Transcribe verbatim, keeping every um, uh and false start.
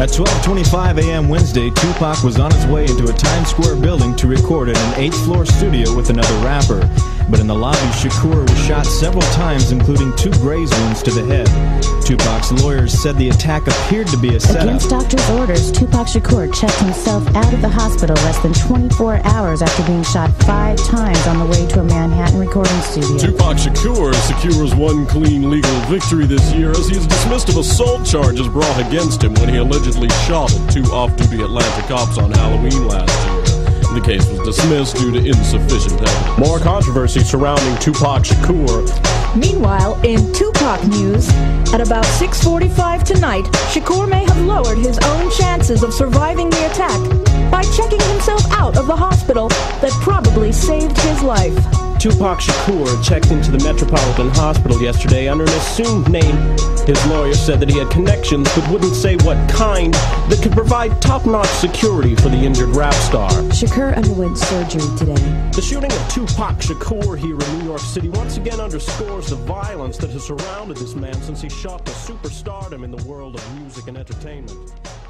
At twelve twenty-five a m Wednesday, Tupac was on his way into a Times Square building to record in an eighth floor studio with another rapper. But in the lobby, Shakur was shot several times, including two graze wounds to the head. Tupac's lawyers said the attack appeared to be a setup. Against doctor's orders, Tupac Shakur checked himself out of the hospital less than twenty-four hours after being shot five times on the way to a Manhattan recording studio. Tupac Shakur secures one clean legal victory this year as he is dismissed of assault charges brought against him when he allegedly shot at two off-duty Atlanta cops on Halloween last year. The case was dismissed due to insufficient evidence. More controversy surrounding Tupac Shakur. Meanwhile, in Tupac news, at about six forty-five tonight, Shakur may have lowered his own chances of surviving the attack by checking himself out of the hospital that probably saved his life. Tupac Shakur checked into the Metropolitan Hospital yesterday under an assumed name. His lawyer said that he had connections but wouldn't say what kind that could provide top-notch security for the injured rap star. Shakur underwent surgery today. The shooting of Tupac Shakur here in New York City once again underscores the violence that has surrounded this man since he shot the superstardom in the world of music and entertainment.